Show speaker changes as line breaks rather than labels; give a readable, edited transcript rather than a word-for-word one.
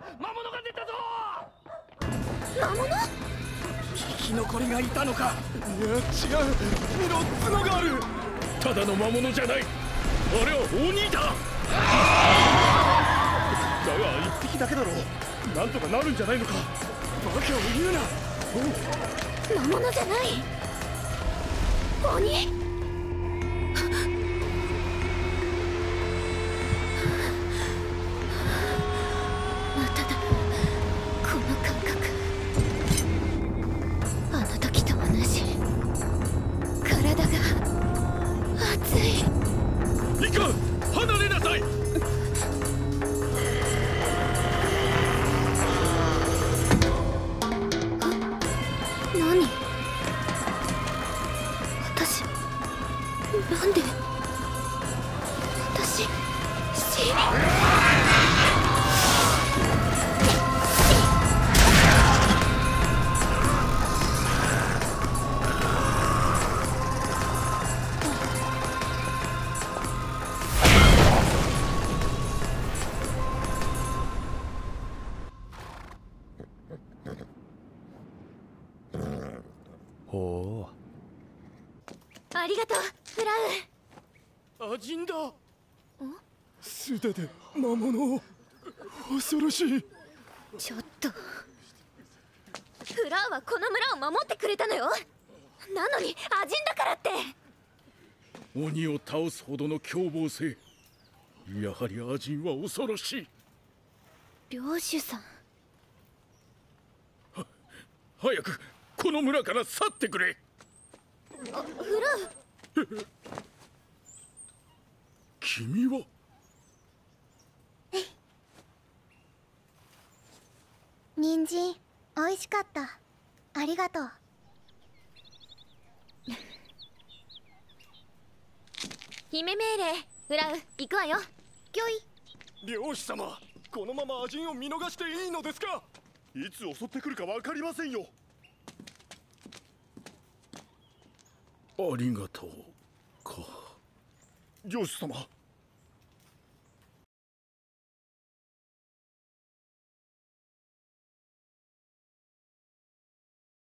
魔物が出たぞ。
魔物？
生き残りがいたのか。いや違う、見ろ、角がある。ただの魔物じゃない、あれは鬼だ。だが一匹だけだろう。なんとかなるんじゃないのか。バカを言うな。
魔物じゃない、鬼。まただ、この感覚。あの時と同じ。体が熱い。
いかん、離れなさい。
何？私、なんで私、
ほう、
ありがとう、フラウ。
アジンだ。素手で魔物を。恐ろしい。
ちょっと、フラウはこの村を守ってくれたのよ。なのにアジンだからって。
鬼を倒すほどの凶暴性、やはりアジンは恐ろしい。
領主さん、
早くこの村から去ってくれ。
フラウ。
君は。
人参美味しかった。ありがとう。
姫命令、フラウ、行くわよ。
ぎょい。
領主様、このままアジンを見逃していいのですか。いつ襲ってくるか分かりませんよ。ありがとうか、領主様。